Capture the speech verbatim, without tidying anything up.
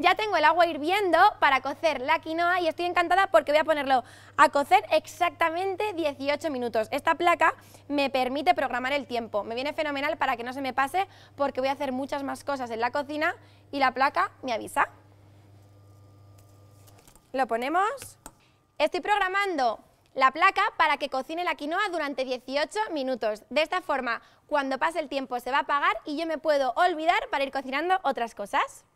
Ya tengo el agua hirviendo para cocer la quinoa y estoy encantada porque voy a ponerlo a cocer exactamente dieciocho minutos. Esta placa me permite programar el tiempo, me viene fenomenal para que no se me pase porque voy a hacer muchas más cosas en la cocina y la placa me avisa. Lo ponemos. Estoy programando la placa para que cocine la quinoa durante dieciocho minutos. De esta forma, cuando pase el tiempo se va a apagar y yo me puedo olvidar para ir cocinando otras cosas.